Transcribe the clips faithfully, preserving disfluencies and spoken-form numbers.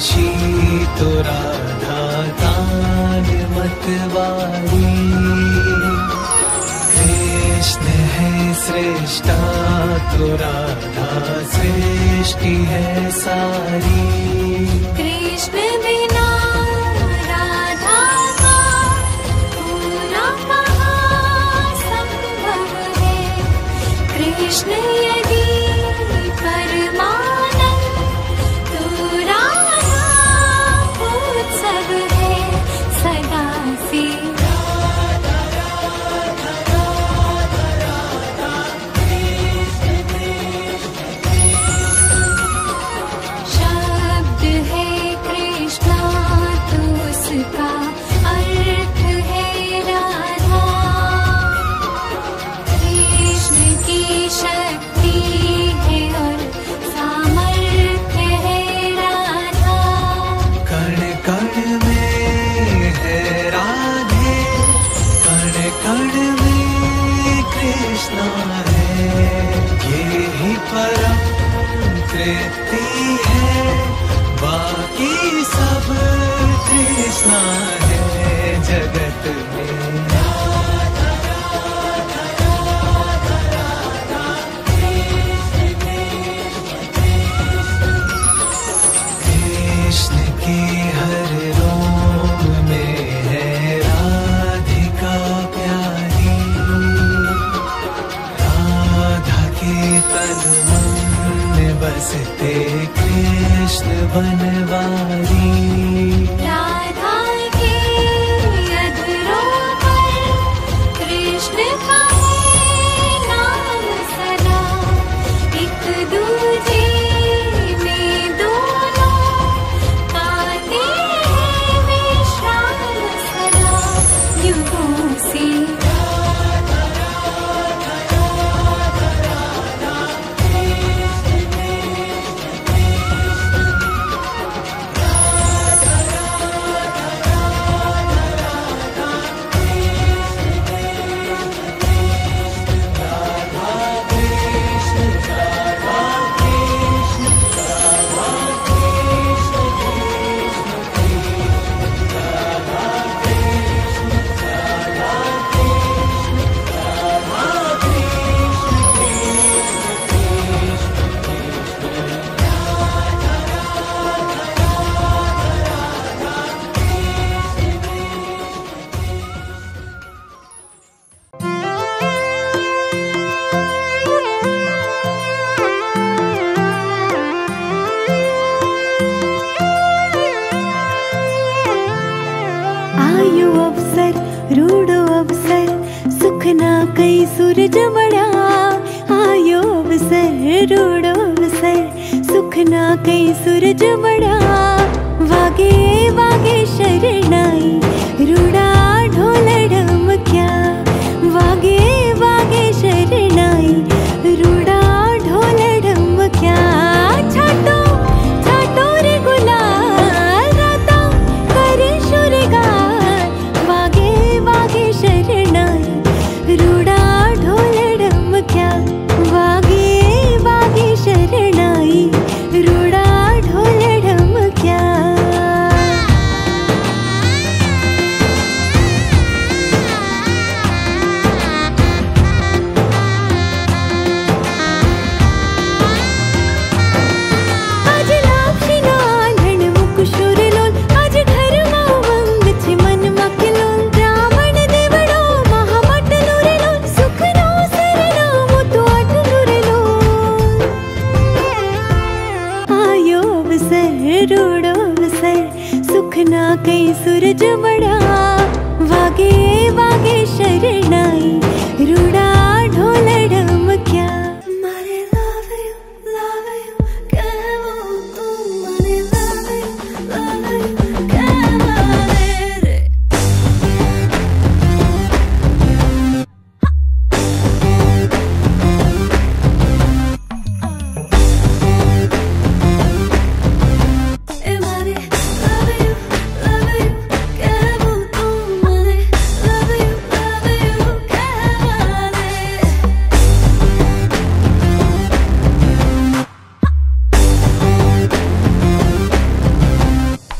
काशी तो राधा तान मतवारी, कृष्ण है श्रेष्ठा तो राधा सृष्टि है सारी। कृष्ण बिना राधा का पूरा कहाँ संभव है, कृष्ण यदि परमानंद तो राधा उत्सव है सदा से। शब्द है कृष्णा तो उसका अर्थ है राधा, कृष्ण की शक्ति है और सामर्थ्य है राधा। कण कण में है राधे, कण कण में कृष्णा है, ये ही परम कृति है, बाकी सब कृष्णा है जगत में। कृष्ण की हर रोम में है राधिका प्यारी, राधा के तन मन में बसते कृष्ण बनवारी। राधा के अधरों पर कृष्ण का है नाम सदा, एक दूजे में दोनों पाते हैं विश्राम सदा युगों से। आयो अवसर रूडो अवसर सुख ना कई सूरज मड़ा, आयो अवसर रूडो अवसर सुख ना कई सूरज मड़ा। वागे वागे शरणाई रूड़ा ढोल ढमक्या, वागे वागे शरणाई रूड़ा ढोल ढमक्या। छाटो छाटो रे गुलाल राता करे शुरगार, वागे वागे शरणाई रूड़ा ढोल ढमक्या, वागे वागे शरणाई रूड़ा ढोल ढमक्या। आज लापशी ना आंधण मुकुशोर लोल, आज घर मा उमंग छे मन मा किलोल। ब्राह्मण देवड़ो महामट नुरे लोल, सुख नो सरनामो तो आठ नुरे लोल। आयो अवसर रूडो अवसर सुख ना कई सूरज मड़ा, वागे वागे शरणाई रूड़ा ढोल ढमक्या। मारे love you, love you, कहवो तू मारे love you, love you, कहवाले रे। ए मारे love you, love you, कहवो तू मारे love you, love you,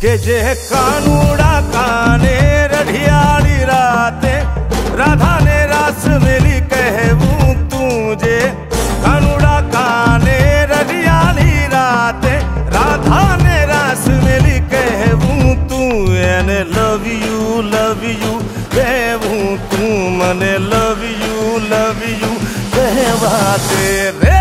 के जे कानूड़ा काने रढ़ियाली राते राधा ने रास मिली कहूँ तुझे कानूड़ा काने रढ़ियाली राते राधा ने रास मिली कहूँ तू एने लव यू लव यू कहूँ तू मने लव यू लव यू कहवा तेरे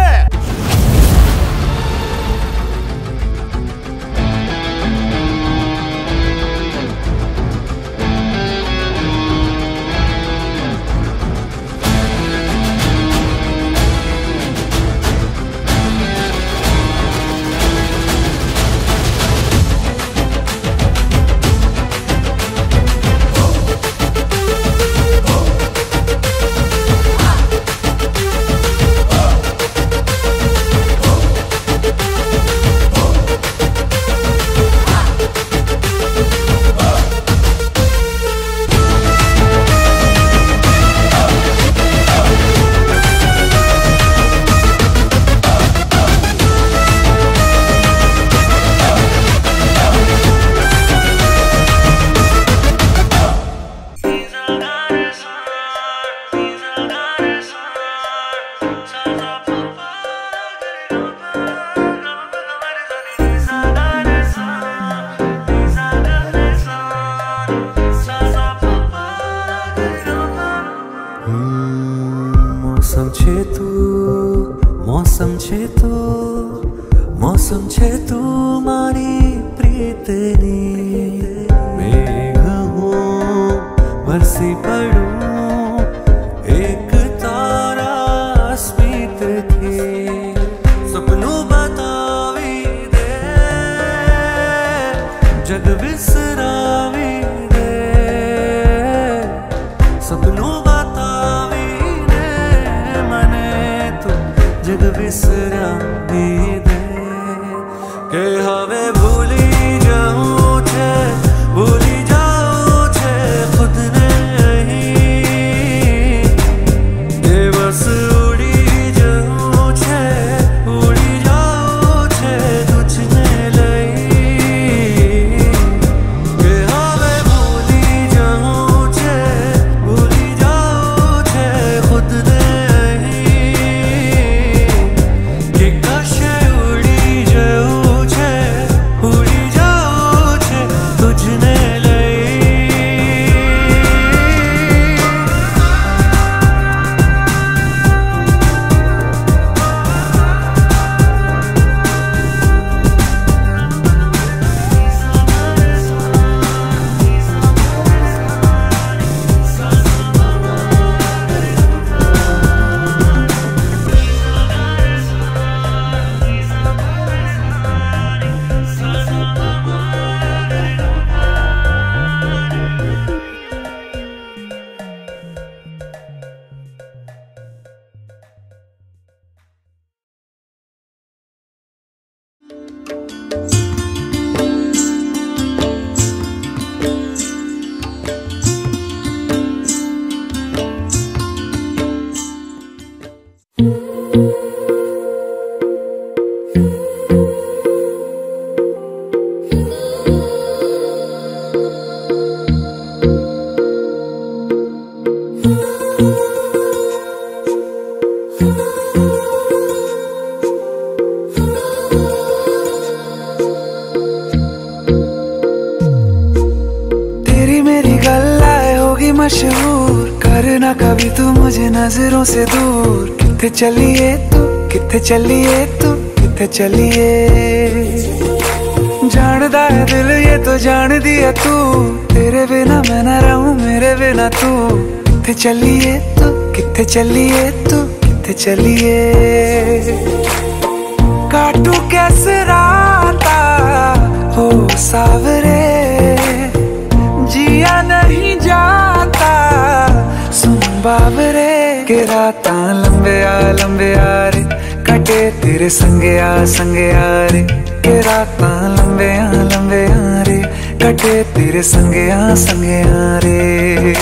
मौसम छे तो मौसम छे तो मारी प्रीतनी मेघ हूँ बरसी पड़ूं एक तारा स्मित थे सपनों बतावी दे जग विसरावी दे सपनों बतावी दे मने तो जग विसरावी दे के हवे भूली जाऊं छे भूली जाऊं छे खुद ने के बस उड़ी जाऊं छे उड़ी जाऊं छे तुझने लई के हवे भूली जाऊं छे भूली जाऊं छे खुद ने के काशे उड़ी जाऊं छे उड़ी जाऊं छे तुझने लई तेरी मेरी गल्लाए होगी मशहूर करना कभी तू मुझे नजरों से दूर किथे चलिए तू किथे चलिए तू किथे चलिए जानदा है दिल ये तो जान दिया तू तेरे बिना मैं ना रहूं मेरे बिना तू किथे चलिए तू किथे चलिए तू किथे चलिए काटू कैसे राता हो सावरे जिया नहीं जाता सुन बाबरे के राता लंबे आ लंबे आ रे कटे तेरे संगे आ संगे आ रे के राता लंबे आ लंबे आ रे कटे तेरे संगे आ संगे आ रे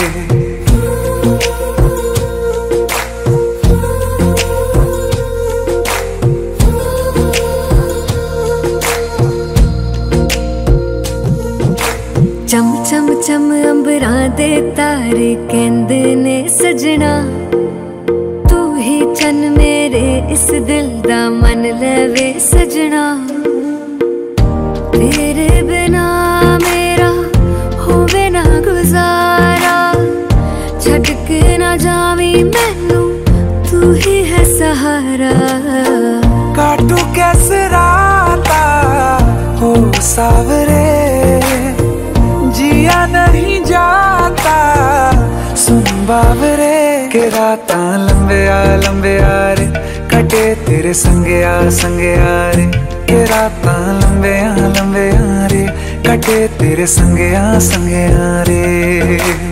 ते तारे कहंदे ने सजना, तू ही चन मेरे इस दिल दा मन लवे सजना। तेरे बिना मेरा होवे ना गुजारा, छड़ के ना जावी मैनू तू ही है सहारा। काटू कैसे राता हो सावरे, जिया नहीं जाता सुन बावरे। के रातां लंबे आ लंबे आ रे, कटे तेरे संगे आ संगे आ रे। के रातां लंबे आ लंबे आ रे, कटे तेरे संगे आ संगे आ रे।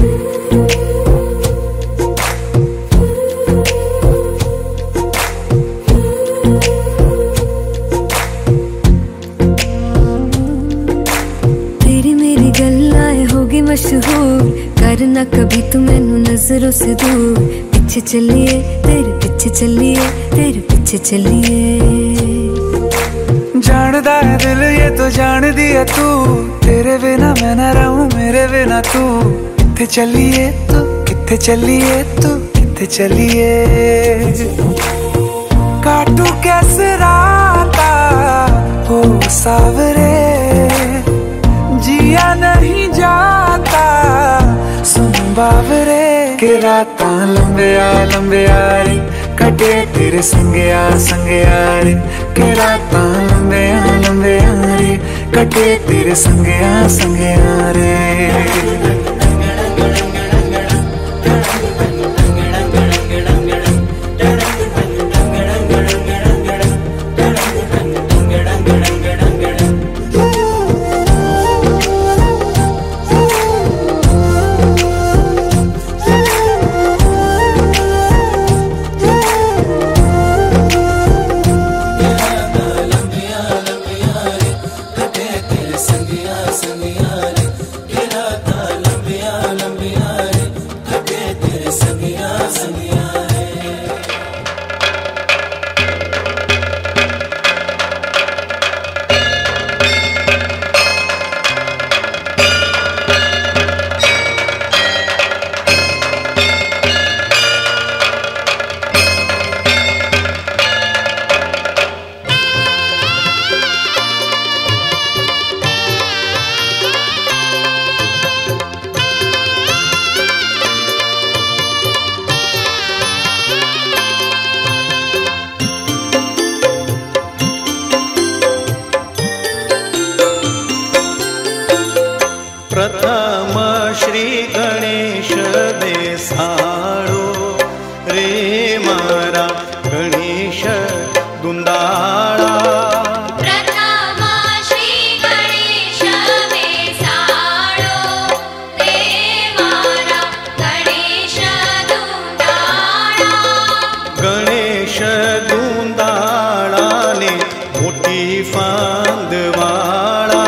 मशहूर करना कभी तू मैनू नजरों से दूर, पीछे चलिए तेरे पीछे चलिए तेरे पीछे चलिए। जानदा है दिल ये तो जान दिया तू, तेरे बिना मैं ना रहूं मेरे बिना तू। किथे चलिए तू किथे चलिए तू किथे चलिए। काटू कैसे राता हो सावरे, जिया नहीं जाता सुन बावरे। के रातां लंबे आ लंबे आ रे, कटे तेरे संगे आ संगे आ रे। के रातां लंबे आ लंबे आ रे, कटे तेरे संगे आ संगे आ रे। प्रथम श्री गणेश बेसाड़ो रे मारा गणेश दुंदाड़ा। प्रथम श्री गणेश बेसाड़ो रे मारा गणेश दुंदाड़ा। गणेश दुंदाड़ा ने मोटी फांदवाड़ा।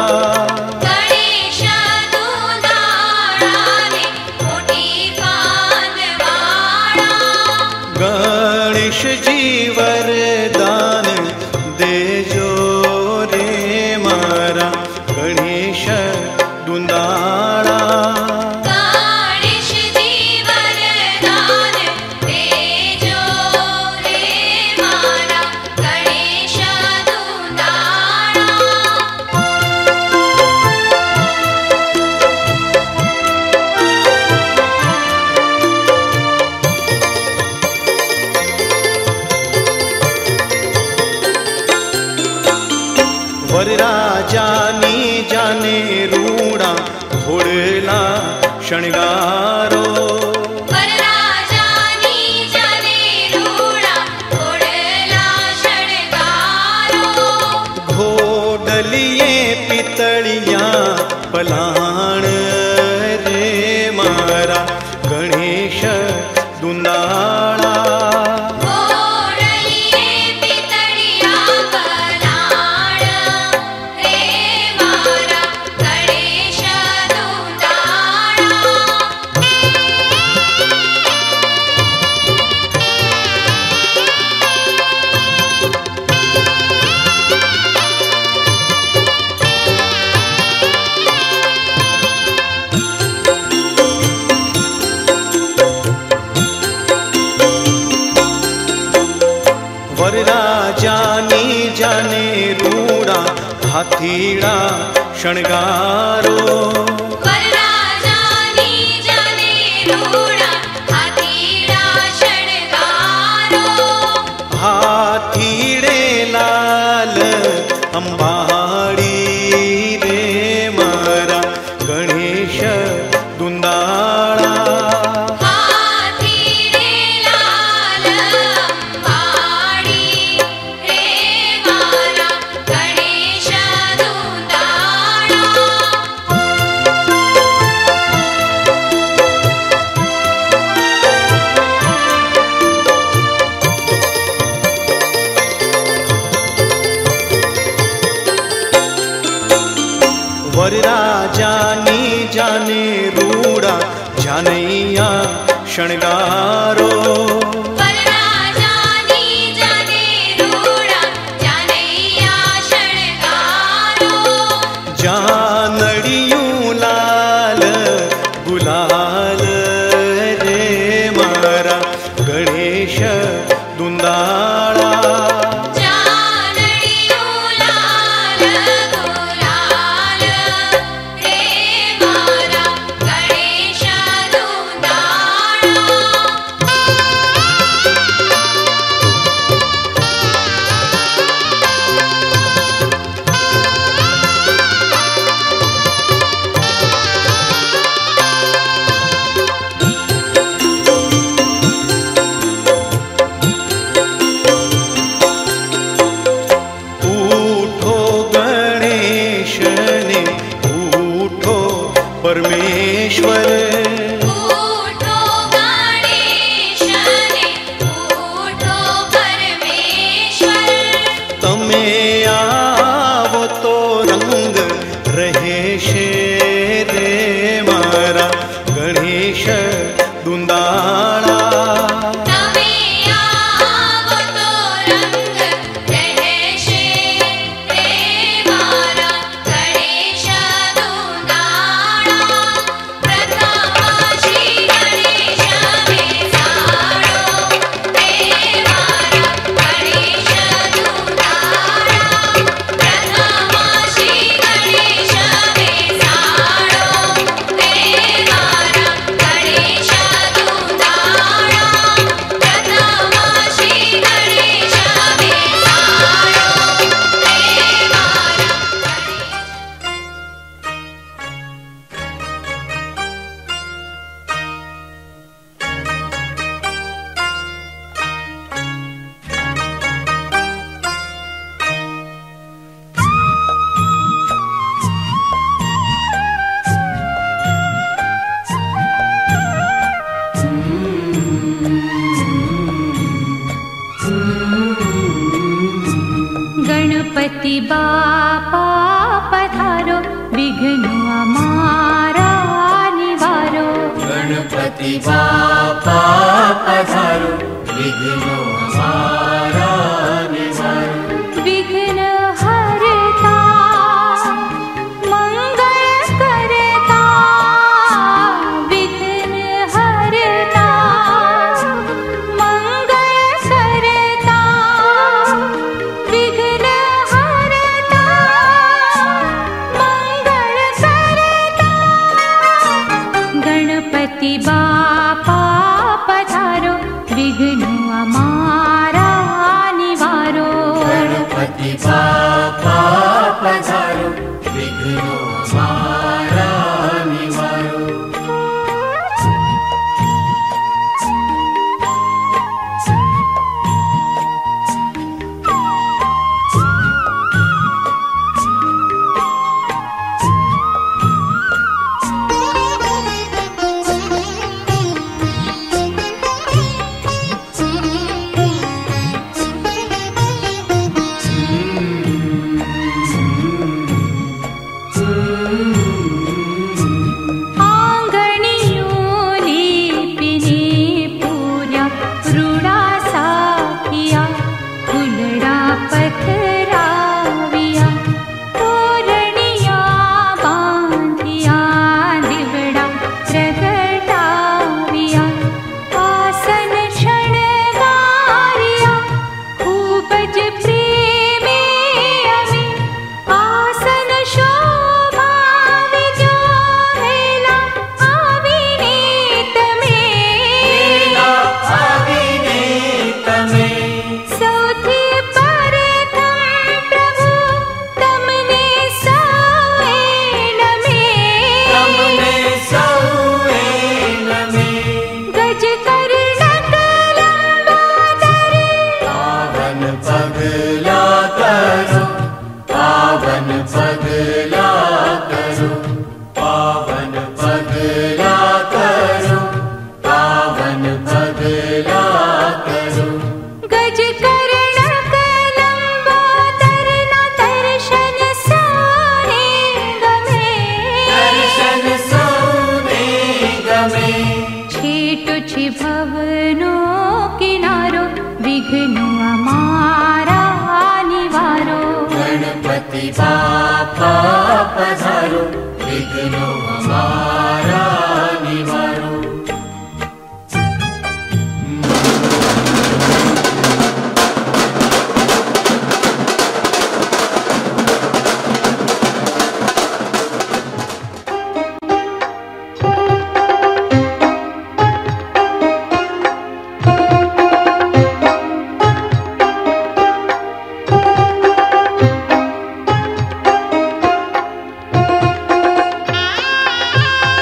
गणेश जी वरदान देजो रे मारा गणेश दुंदाड़ा। गणेश जी वरदान देजो रे मारा गणेश दुंदाड़ा। वरराजानी जाने रूड़ा घोड़ला शणगारो। वरराजानी जाने रूड़ा घोड़ला शणगारो। घोड़लिए पितलिया पलाण रे मारा गणेश दुंदाड़ा। जाने रूड़ा हाथीड़ा शणगारो वरराजानी जाने रूड़ा हाथीड़ा शणगारो हाथीड़े लाल अंबाड़ी रे मारा गणेश दुंदाड़ा हाथीड़े लाल अंबाड़ी रे मारा गणेश दुंदाड़ा वरराजानी जाने रूड़ा जानैया शणगारो वरराजानी जाने रूड़ा जानैया शणगारो जानड़ियों लाल गुलाल रे मारा गणेश दुंदाड़ा जानड़ियों लाल गुलाल रे मारा गणेश दुंदाड़ा उठो गणेश ने उठो परमेश्वर उठो गणेश ने उठो परमेश्वर तमे आवो तो रंग रहेशे रे मारा गणेश दुंदाड़ा तमे आवो तो रंग रहेशे रे मारा गणेश दुंदाड़ा प्रथम श्री गणेश बेसाड़ो रे मारा गणेश दुंदाड़ा प्रथम श्री गणेश बेसाड़ो रे मारा गणेश दुंदाड़ा प्रथम श्री गणेश बेसाड़ो रे मारा गणेश गणपति बापा पधारो विघ्न हमारा निवारो गणपति बापा पधारो विघ्नो हमारा निवारो विघ्न हरता मंगल करता विघ्न हरता मंगल करता विघ्न हरता मंगल करता गणपति बापा पधारो विघ्न हमारा निवारो गणपति बापा पधारो विघ्नो हमारा निवारो Thank you. गणपति बापा पधारो, विघ्नो हमारा निवारो। Thank you.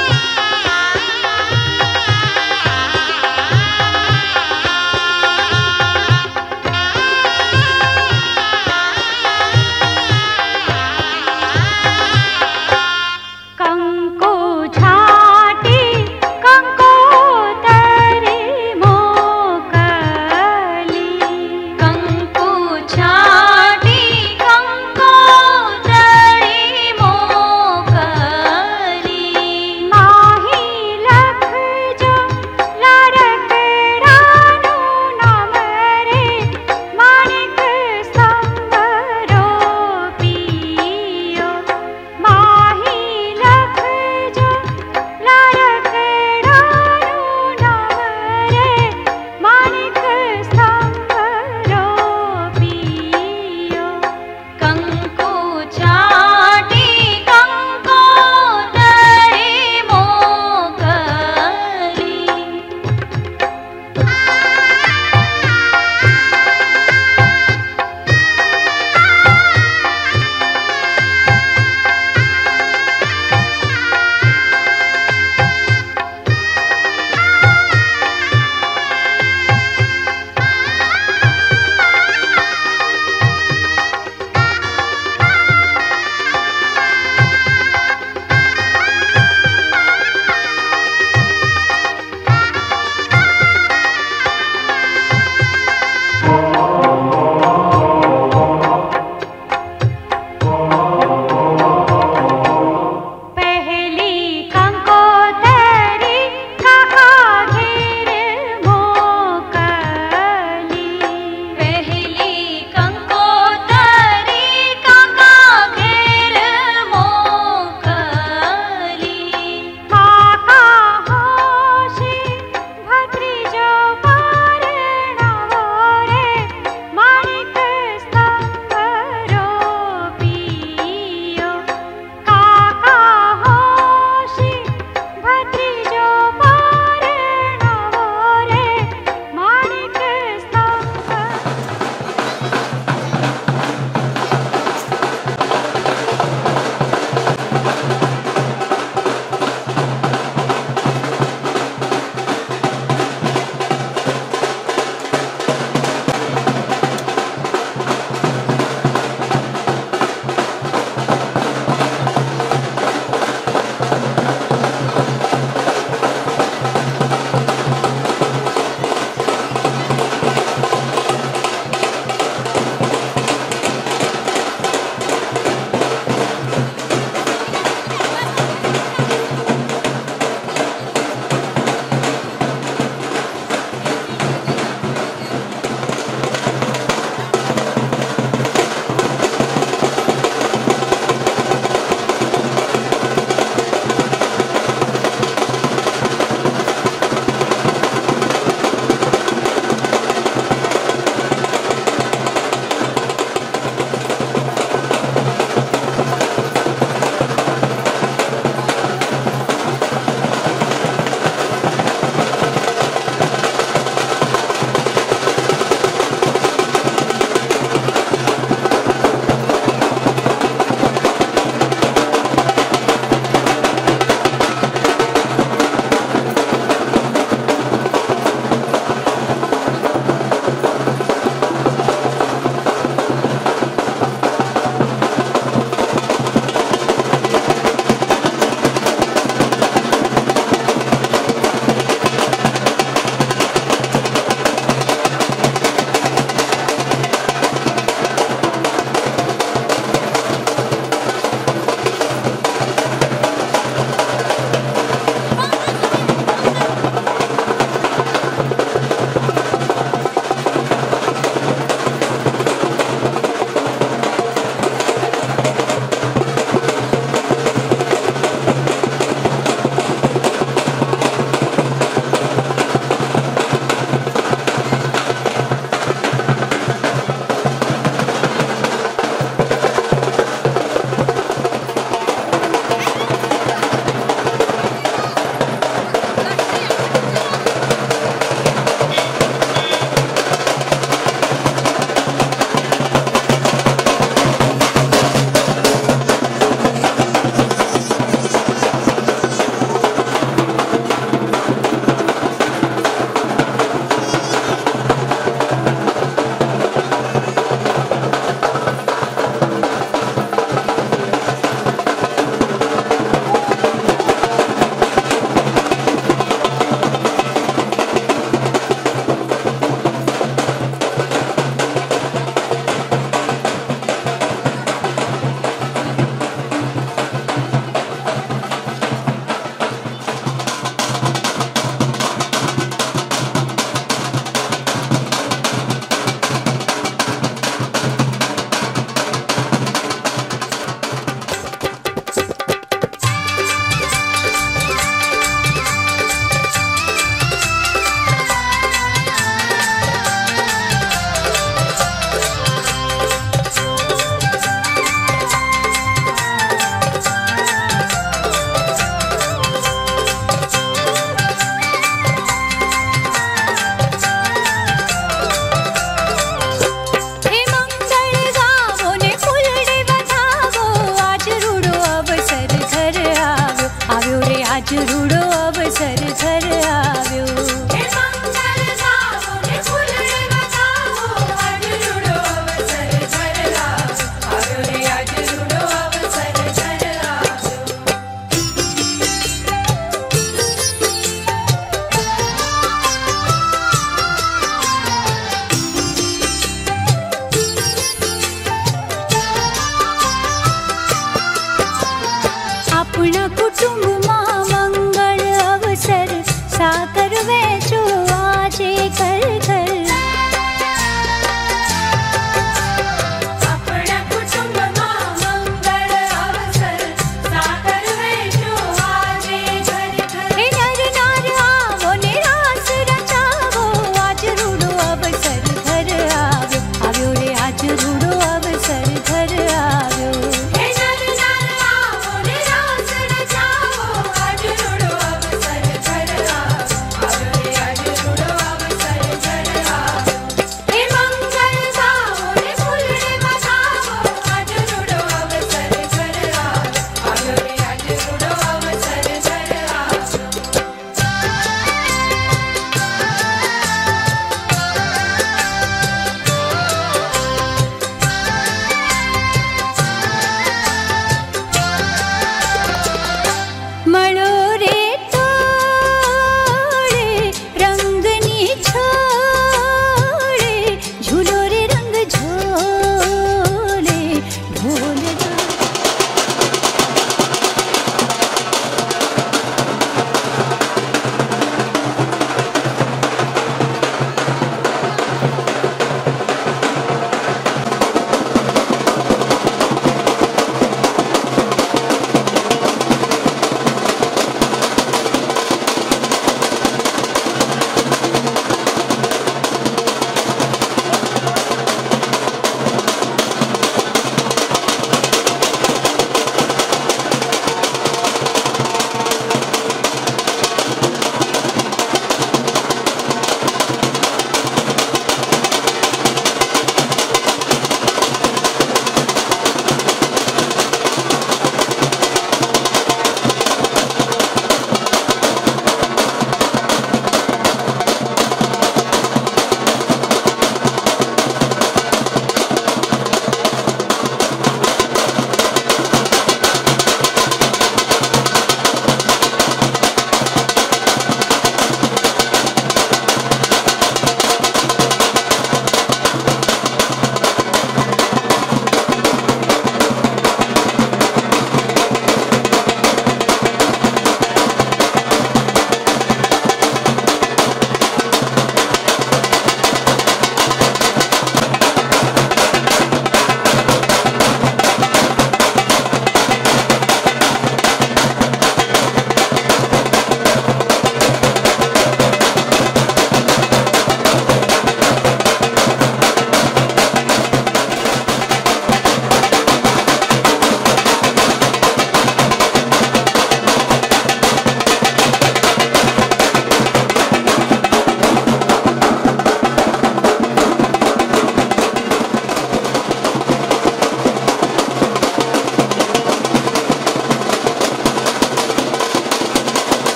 रूड़ो अवसर घर आव्यो। हे मंगल गावो ने फूलड़े बजावो, आज रूड़ो अवसर घर आव्यो, आव्यो रे आज रूड़ो अवसर घर आव्यो। अपना कुटुंब मां मंगल अवसर साकर वेचो आजे कर कर। अपना कुटुंब मां मंगल अवसर साकर वेचो आजे घर घर। हे नर नार आवो ने रास रचावो, आज रूड़ो अवसर घर आव्यो, आव्यो रे आज रूड़ो अवसर घर आव्यो। हे नर नार आवो ने रास रचावो,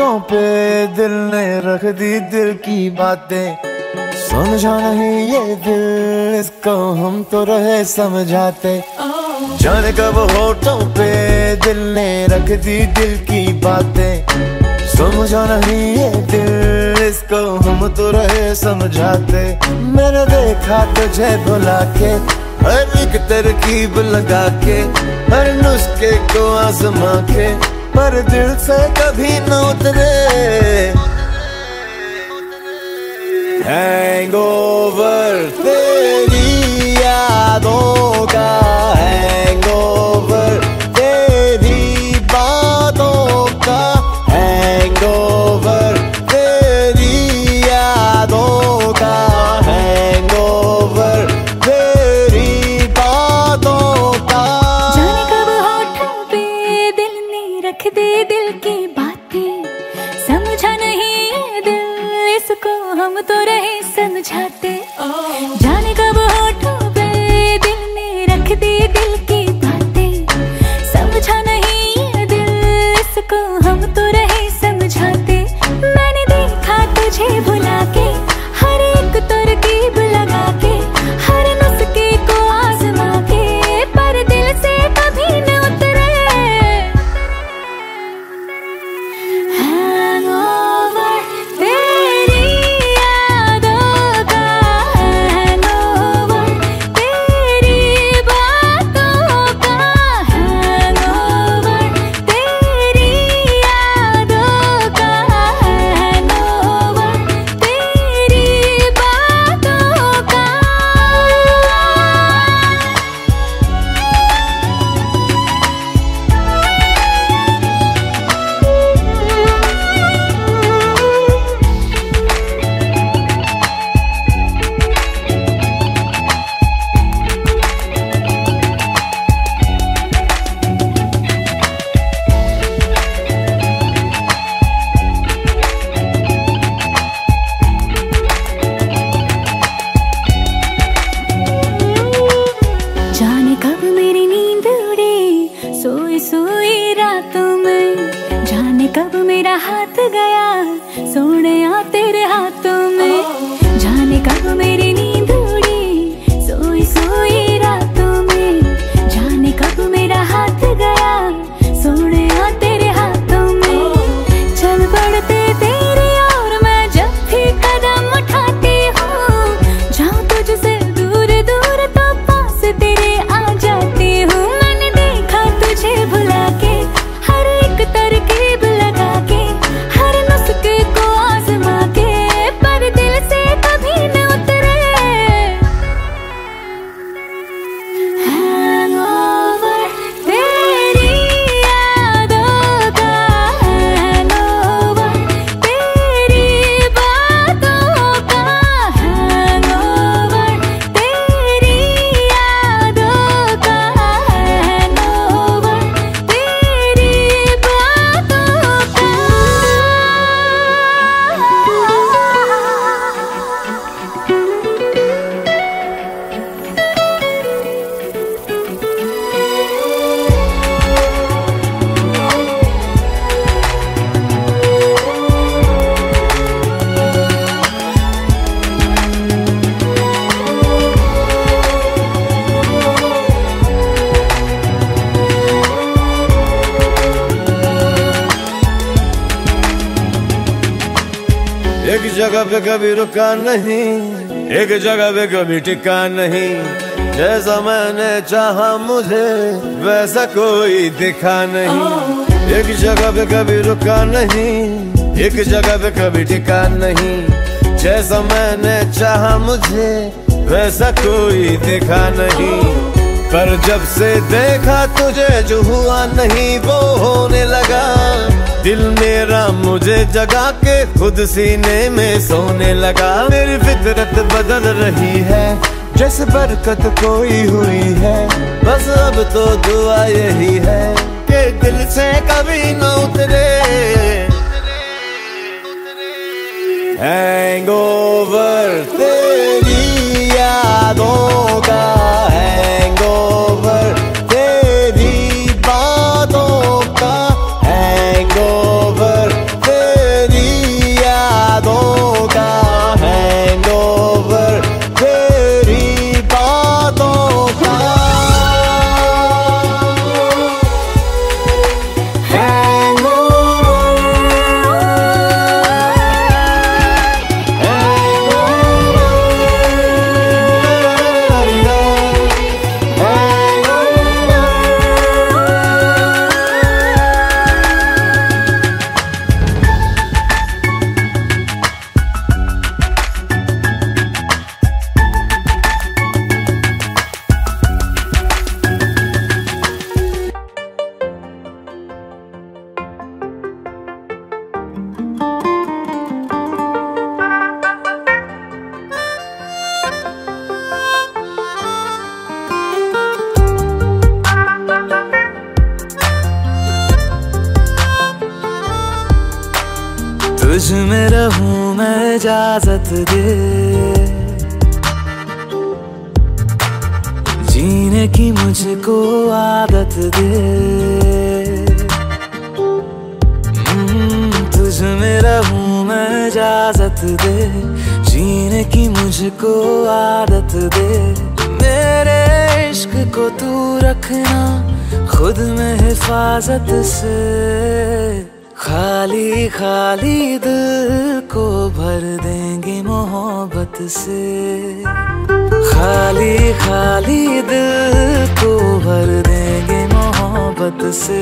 होठों पे दिल ने रख दी दिल की बातें। समझा नहीं ये दिल, इसको हम तो रहे समझाते। जाने कब होठों पे दिल ने रख दी दिल की बातें। समझा नहीं ये दिल, इसको हम तो रहे समझाते। मैंने देखा तुझे भुला के, हर एक तरकीब लगा के, हर नुस्खे को आजमा के, पर दिल से कभी न उतरे। हैंगओवर तेरी यादों का, हैंगओवर तेरी बातों का, हैंगओवर तेरी यादों का, हैंगओवर तेरी बातों का। जाने कब होठों पे दिल ने रख दे दिल की बातें। समझा नहीं ये दिल, इसको हम तो रहे समझाते। जाने कब होठों पे दिल ने रख दी दिल की बातें। समझा नहीं ये दिल, इसको हम तो रहे समझाते। मैंने देखा तुझे भुला के, हर एक तरकीब लगा के, हर नुस्खे को आजमा के, पर दिल से कभी न उतरे। हैंगओवर तेरी यादों का, हैंगओवर तेरी बातों का, हैंगओवर तेरी यादों का, हैंगओवर तेरी बातों का। जाने कब मेरी नींद उड़ी सोई सोई रातों में। जाने कब मेरा हाथ गया सोने तेरे हाथों में। जाने कब मेरी नींद उड़ी सोई सोई रातों में। जाने कब मेरा हाथ गया सोने तेरे हाथों में। चल पड़ते तेरे और मैं जब भी कदम उठाती हूँ। जाऊँ तुझसे दूर दूर तो पास तेरे आ जाती हूँ। मैंने देखा तुझे भुला के, हर एक तरकीब लगा के, हर नुस्खे को आजमा के, पर दिल से कभी न उतरे। हैंगओवर तेरी यादों का, हैंगओवर तेरी बातों का, हैंगओवर तेरी यादों का, हैंगओवर तेरी बातों का। एक जगह पे कभी रुका नहीं, एक जगह पे कभी टिका नहीं। जैसा मैंने चाहा मुझे वैसा कोई दिखा नहीं। एक जगह पे कभी रुका नहीं, एक जगह पे कभी टिका नहीं। जैसा मैंने चाहा मुझे वैसा कोई दिखा नहीं। पर जब से देखा तुझे जो हुआ नहीं वो होने लगा। दिल मेरा मुझे जगा के खुद सीने में सोने लगा। मेरी फितरत बदल रही है जैसे बरकत कोई हुई है। बस अब तो दुआ यही है कि दिल से कभी न उतरे। हैंगओवर तेरी यादों का, हैंगओवर तेरी बातों का, हैंगओवर तेरी इजाजत दे, जीने की मुझको आदत दे। तुझ में रहूं मैं इजाजत दे, जीने की मुझको आदत दे। मेरे इश्क को तू रखना खुद में हिफाजत से, खाली खाली दिल को भर देंगे मोहब्बत से। खाली खाली दिल को भर देंगे मोहब्बत से,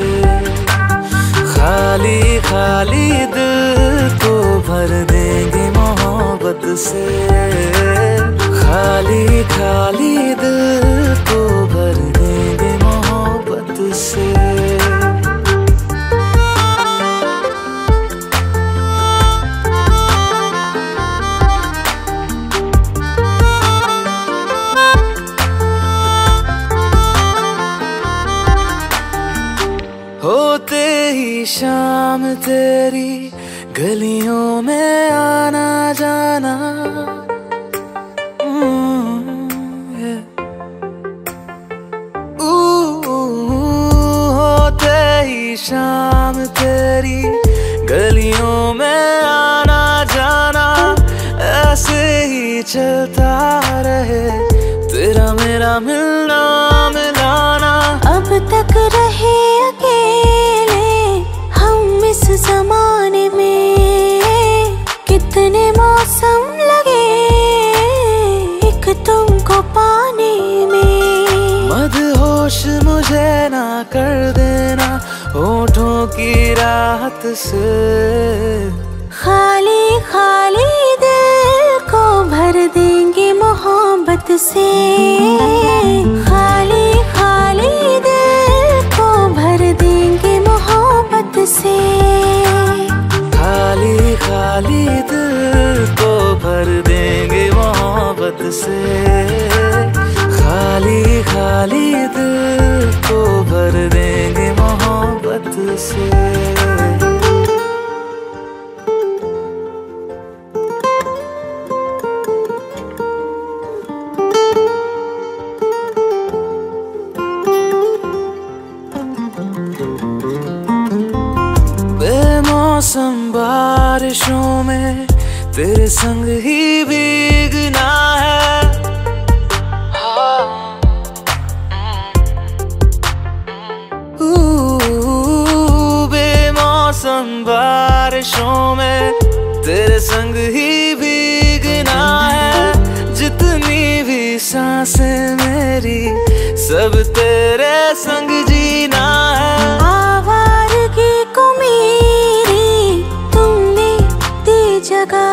खाली खाली दिल को भर देंगे मोहब्बत से। खाली खाली दिल को भर देंगे मोहब्बत से। होते ही शाम तेरी गलियों में आना जाना, होते ही शाम तेरी गलियों में आना जाना। ऐसे ही चलता रहे तेरा मेरा मिलना मिलाना। अब तक रहे अकेले हम इस जमाने में, कितने मौसम लगे एक तुमको पाने में। मदहोश मुझे ना कर देना होठों की राहत से, खाली खाली दिल को भर देंगे मोहब्बत से। खाली खाली दिल को भर देंगे मोहब्बत से। खाली खाली दिल को भर देंगे मोहब्बत से। खाली खाली दिल को भर देंगे मोहब्बत से। बेमौसम बारिशों में तेरे संग ही भीगना है। बेमौसम बारिशों में तेरे संग ही भीगना है। जितनी भी सांसें मेरी सब तेरे संग जीना है। आवारगी को मेरी तुमने दी जगह,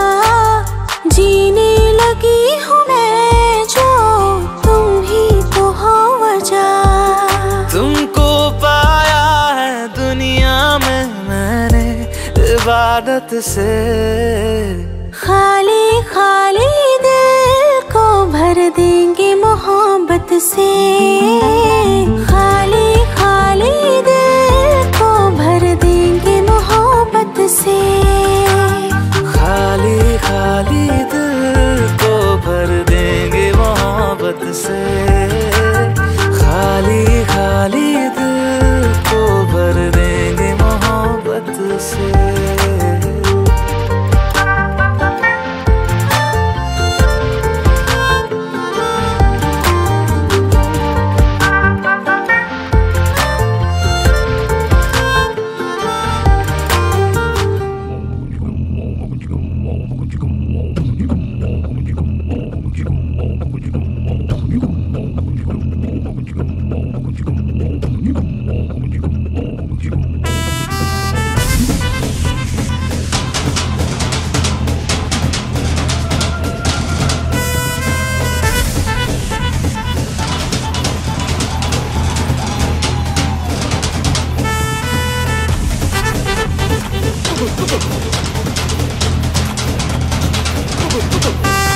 जीने लगी हूँ मैं जो तुम ही तो हो वजह। तुमको पाया है दुनिया में मैंने इबादत से, खाली खाली दिल को भर देंगे मोहब्बत से। खाली खाली दिल को भर देंगे मोहब्बत से। खाली खाली दिल को भर देंगे मोहब्बत से। खाली खाली दिल को भर देंगे मोहब्बत से। Thank you.